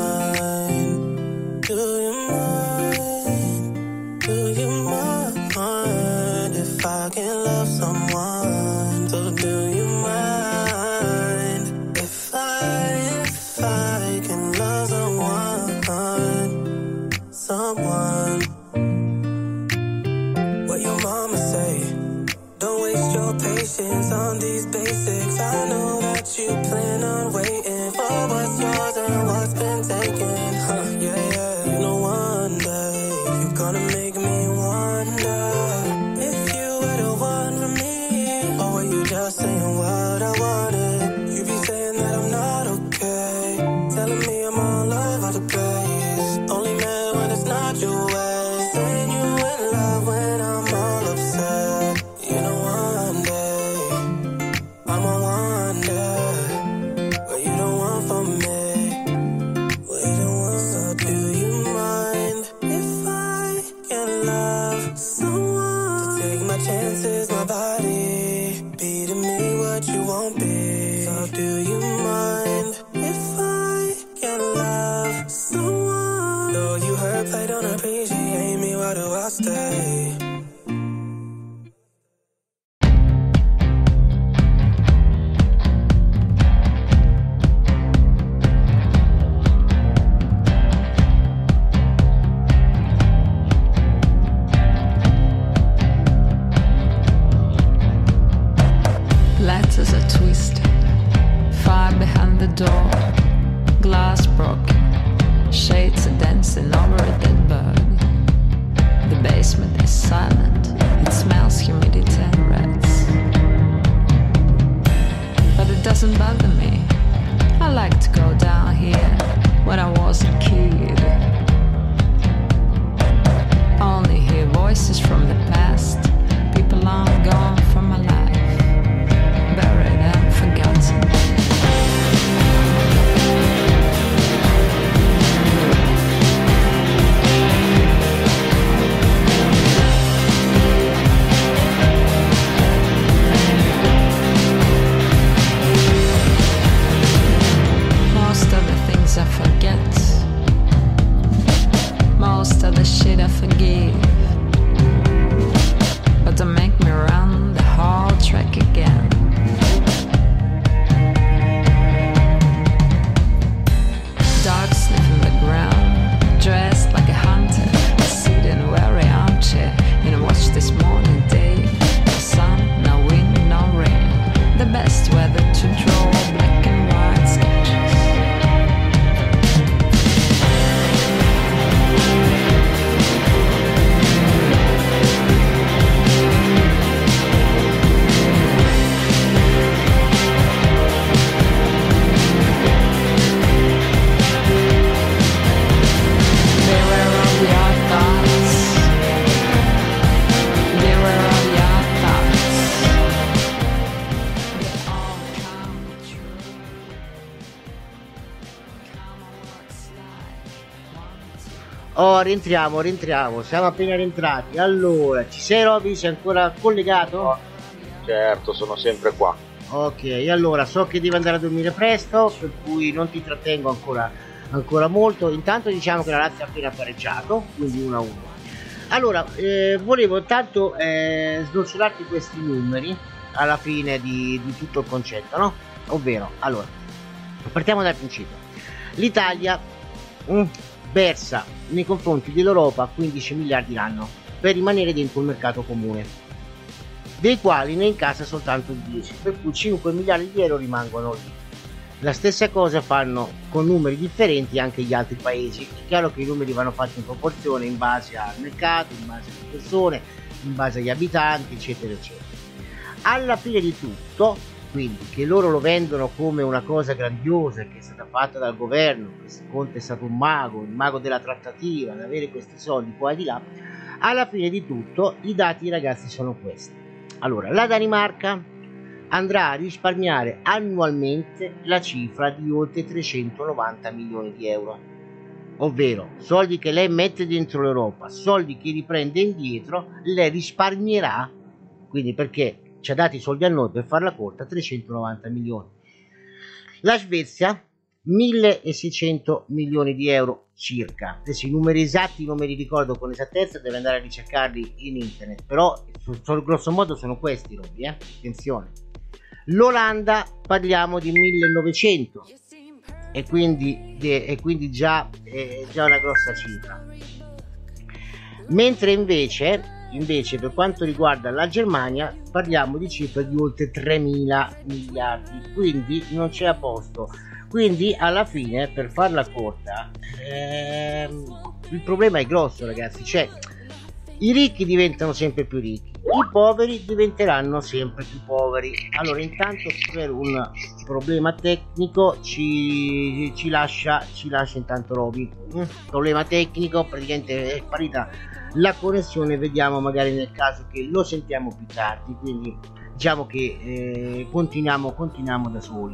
mind? Do you mind? Do you mind if I can love someone? So do you mind if I can love someone? What your mama say? Don't waste your patience. patience on these basics. I know that you plan on waiting for what's yours and what's been taken. Yeah, yeah. You know one day you're gonna make me wonder if you were the one for me, or were you just saying what I wanted? You be saying that I'm not okay, telling me I'm all over the place. Only mad when it's not your way, saying you in love when I'm all upset. You know one day I'ma wonder what you don't want from me, what you don't want. So do you mind if I can love someone to take my chances, my body be to me what you won't be? So do you mind if I can love someone? Though you hurt, play, don't appreciate me, why do I stay? Letters are twisted, fire behind the door, glass broken, shades are dancing over a dead bird. The basement is silent, it smells humidity and rats. But it doesn't bother me, I like to go down here when I was a kid. Only hear voices from the past, people long gone from my life, buried and forgotten. Most of the things I forget, most of the shit I forgive, but they make me run the whole track again. Dog sniffing the ground, dressed like a hunter, sit in a weary armchair and watch this morning day. No sun, no wind, no rain, the best weather to draw black and white sketches. They were all your thoughts. They were all your thoughts. They all come true. Come on, what's like? One, two. Rientriamo, siamo appena rientrati. Allora, ci sei Roby? Sei ancora collegato? Certo, sono sempre qua. Ok, allora so che devi andare a dormire presto, per cui non ti trattengo ancora molto. Intanto diciamo che la Lazio ha appena pareggiato, quindi 1-1. Allora, volevo tanto snocciolarti questi numeri alla fine di tutto il concetto, no? Ovvero, allora, partiamo dal principio. L'Italia versa nei confronti dell'Europa 15 miliardi l'anno per rimanere dentro il mercato comune, dei quali ne incassa soltanto 10, per cui 5 miliardi di euro rimangono lì. La stessa cosa fanno con numeri differenti anche gli altri paesi. È chiaro che i numeri vanno fatti in proporzione in base al mercato, in base alle persone, in base agli abitanti, eccetera eccetera. Alla fine di tutto, quindi, che loro lo vendono come una cosa grandiosa che è stata fatta dal governo, che Conte è stato un mago, il mago della trattativa, ad avere questi soldi qua e di là. Alla fine di tutto i dati, ragazzi, sono questi. Allora, la Danimarca andrà a risparmiare annualmente la cifra di oltre 390 milioni di euro, ovvero soldi che lei mette dentro l'Europa, soldi che riprende indietro, lei risparmierà, quindi perché ci ha dato i soldi a noi, per farla corta, 390 milioni. La Svezia 1600 milioni di euro circa. Adesso i numeri esatti non me li ricordo con esattezza, deve andare a ricercarli in internet, però grosso modo sono questi, Roby, attenzione. L'Olanda parliamo di 1900 e quindi già è già una grossa cifra, mentre invece invece per quanto riguarda la Germania parliamo di cifre di oltre 3.000 miliardi, quindi non c'è a posto. Quindi alla fine, per farla corta, il problema è grosso, ragazzi, cioè i ricchi diventano sempre più ricchi, i poveri diventeranno sempre più poveri. Allora intanto per un problema tecnico ci lascia intanto Roby. Problema tecnico, praticamente è sparita la connessione, vediamo magari nel caso che lo sentiamo più tardi, quindi diciamo che continuiamo da soli.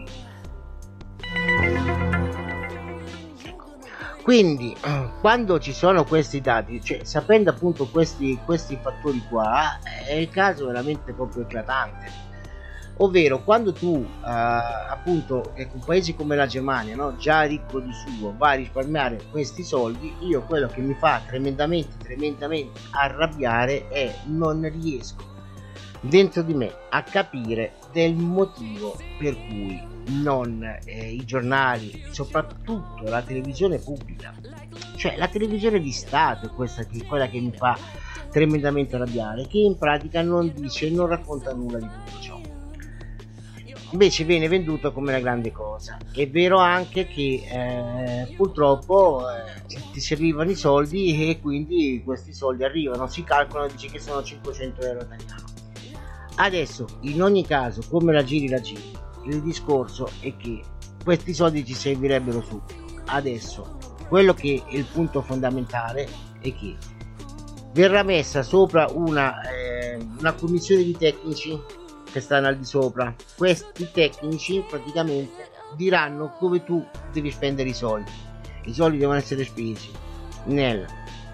Quindi quando ci sono questi dati, cioè sapendo appunto questi fattori qua, è il caso veramente proprio eclatante, ovvero quando tu appunto un paese come la Germania, no, già ricco di suo, va a risparmiare questi soldi, io quello che mi fa tremendamente arrabbiare è non riesco dentro di me a capire del motivo per cui non i giornali, soprattutto la televisione pubblica, cioè la televisione di Stato, quella che mi fa tremendamente arrabbiare, che in pratica non dice, non racconta nulla di tutto ciò, invece viene venduto come una grande cosa. È vero anche che purtroppo ti servivano i soldi e quindi questi soldi arrivano, si calcolano, dice che sono 500 euro italiani. Adesso in ogni caso, come la giri, il discorso è che questi soldi ci servirebbero subito. Adesso quello che è il punto fondamentale è che verrà messa sopra una commissione di tecnici che stanno al di sopra. Questi tecnici praticamente diranno come tu devi spendere i soldi devono essere spesi nella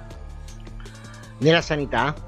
sanità,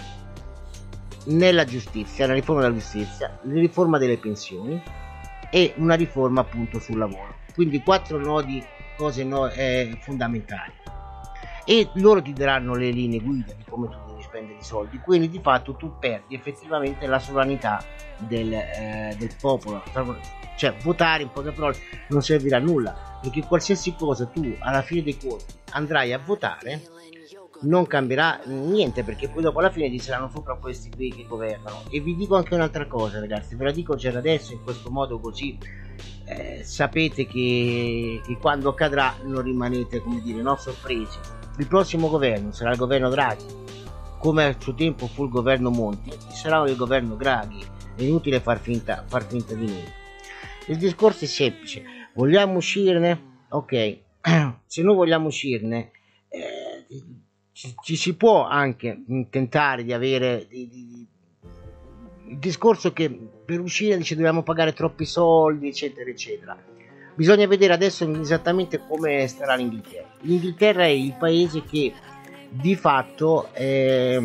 nella giustizia, la riforma della giustizia, la riforma delle pensioni e una riforma appunto sul lavoro. Quindi 4 nodi, cose fondamentali, e loro ti daranno le linee guida di come tu devi spendere i soldi. Quindi di fatto tu perdi effettivamente la sovranità del popolo, cioè votare, in poche parole, non servirà a nulla, perché qualsiasi cosa tu alla fine dei conti andrai a votare non cambierà niente, perché poi dopo alla fine ci saranno sopra questi qui che governano. E vi dico anche un'altra cosa, ragazzi, ve la dico già da adesso in questo modo, così sapete che quando accadrà non rimanete, come dire, no, sorpresi. Il prossimo governo sarà il governo Draghi, come al suo tempo fu il governo Monti, sarà il governo Draghi. È inutile far finta di niente. Il discorso è semplice: vogliamo uscirne? Ok, se non vogliamo uscirne, ci si può anche tentare di avere il discorso che per uscire dice dobbiamo pagare troppi soldi, eccetera eccetera. Bisogna vedere adesso esattamente come starà l'Inghilterra. L'Inghilterra è il paese che di fatto è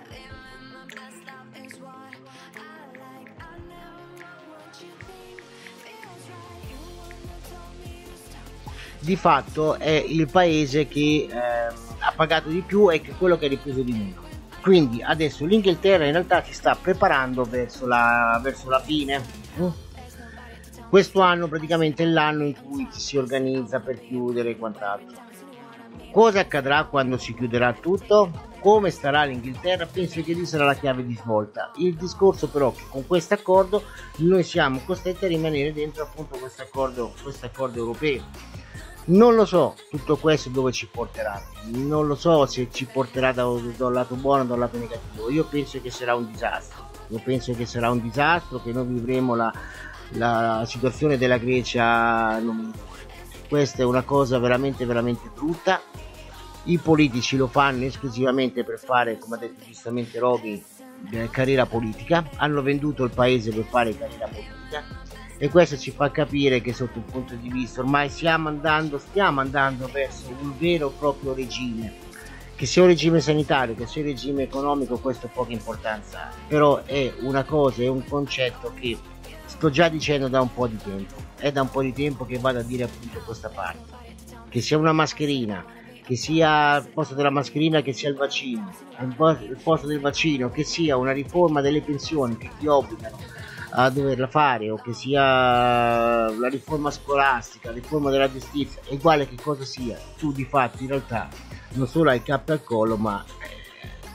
il paese che ha pagato di più e che è quello che ha ripreso di meno. Quindi adesso l'Inghilterra in realtà si sta preparando verso la fine. Questo anno praticamente è l'anno in cui ci si organizza per chiudere e quant'altro. Cosa accadrà quando si chiuderà tutto? Come starà l'Inghilterra? Penso che lì sarà la chiave di svolta. Il discorso però è che con questo accordo noi siamo costretti a rimanere dentro appunto questo accordo europeo. Non lo so tutto questo dove ci porterà, non lo so se ci porterà da un lato buono o da un lato negativo. Io penso che sarà un disastro, che noi vivremo la situazione della Grecia non migliore. Questa è una cosa veramente brutta. I politici lo fanno esclusivamente per fare, come ha detto giustamente Roby, carriera politica, hanno venduto il paese per fare carriera politica. E questo ci fa capire che sotto il punto di vista ormai stiamo andando verso un vero e proprio regime, che sia un regime sanitario, che sia un regime economico, questo poca importanza ha, però è una cosa, è un concetto che sto già dicendo da un po' di tempo, è da un po' di tempo che vado a dire appunto questa parte, che sia una mascherina, che sia al posto della mascherina che sia il vaccino, al posto del vaccino che sia una riforma delle pensioni che ti obbligano a doverla fare, o che sia la riforma scolastica, la riforma della giustizia, è uguale che cosa sia, tu di fatto in realtà non solo hai il capo al collo, ma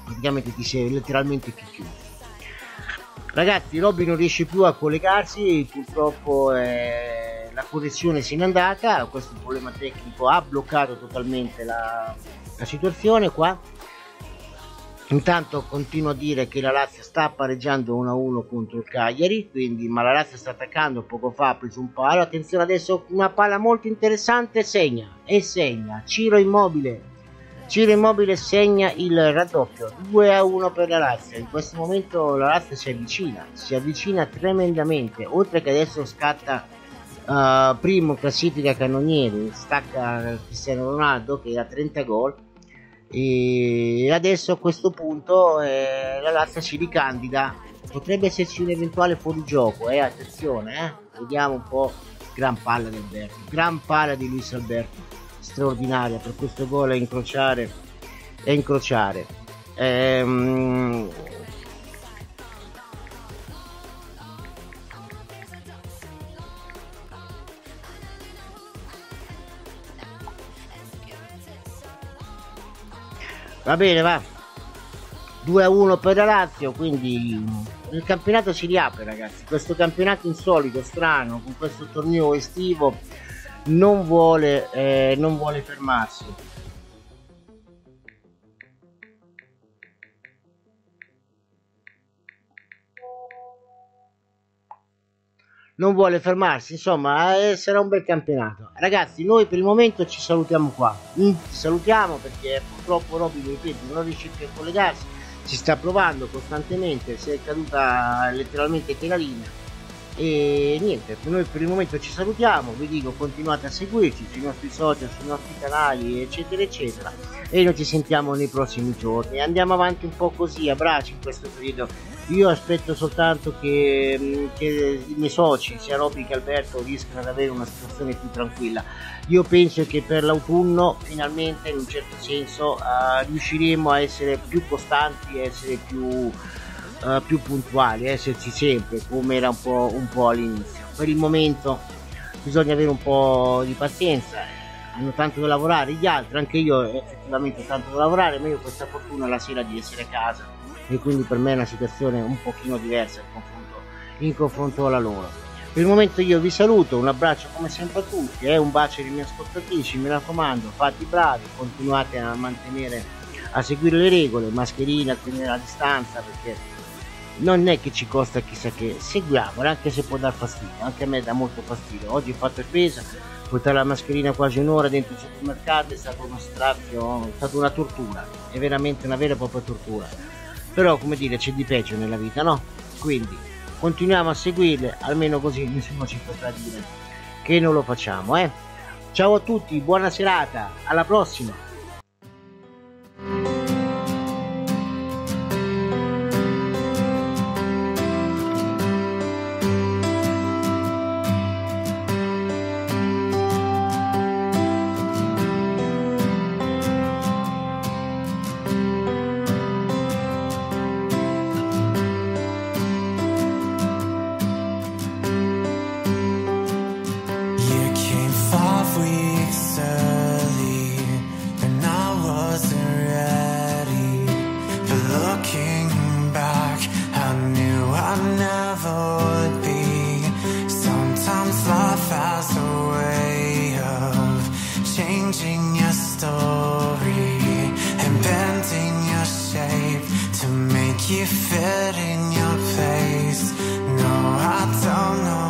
praticamente ti sei letteralmente più chiuso. Ragazzi, Robby non riesce più a collegarsi, purtroppo la connessione se n'è andata, questo problema tecnico ha bloccato totalmente la situazione qua. Intanto continuo a dire che la Lazio sta pareggiando 1-1 contro il Cagliari, quindi, ma la Lazio sta attaccando, poco fa ha preso un palo. Attenzione, adesso una palla molto interessante, segna Ciro Immobile segna il raddoppio, 2-1 per la Lazio. In questo momento la Lazio si avvicina tremendamente, oltre che adesso scatta primo classifica cannonieri, stacca Cristiano Ronaldo che ha 30 gol. E adesso a questo punto la Lazio si ricandida, potrebbe esserci un eventuale fuorigioco, attenzione, vediamo un po'. Gran palla di Luis Alberto, straordinaria per questo gol, a incrociare. Va bene, va 2-1 per la Lazio, quindi il campionato si riapre, ragazzi. Questo campionato insolito, strano, con questo torneo estivo non vuole fermarsi. Insomma, sarà un bel campionato. Ragazzi, noi per il momento ci salutiamo qua. Perché purtroppo Robby, ripeto, non riesce più a collegarsi, si sta provando costantemente, si è caduta letteralmente anche la linea. E niente, noi per il momento ci salutiamo, vi dico continuate a seguirci sui nostri social, sui nostri canali, eccetera eccetera, e noi ci sentiamo nei prossimi giorni. Andiamo avanti un po' così, abbracci in questo periodo. Io aspetto soltanto che i miei soci, sia Robby che Alberto, riescano ad avere una situazione più tranquilla. Io penso che per l'autunno finalmente, in un certo senso, riusciremo a essere più costanti, a essere più puntuali, esserci sempre come era un po' all'inizio. Per il momento bisogna avere un po' di pazienza, hanno tanto da lavorare gli altri, anche io effettivamente ho tanto da lavorare, ma io ho questa fortuna la sera di essere a casa e quindi per me è una situazione un pochino diversa in confronto alla loro. Per il momento io vi saluto, un abbraccio come sempre a tutti, un bacio ai miei ascoltatrici, mi raccomando, fate i bravi, continuate a seguire le regole, mascherina, a tenere la distanza, perché non è che ci costa chissà che, seguiamola, anche se può dar fastidio, anche a me dà molto fastidio. Oggi ho fatto spesa, portare la mascherina quasi un'ora dentro il supermercato è stato uno strazio, è stata una tortura, è veramente una vera e propria tortura. Però, come dire, c'è di peggio nella vita, no? Quindi continuiamo a seguirle, almeno così nessuno ci potrà dire che non lo facciamo, Ciao a tutti, buona serata, alla prossima. Changing your story and bending your shape to make you fit in your place. No, I don't know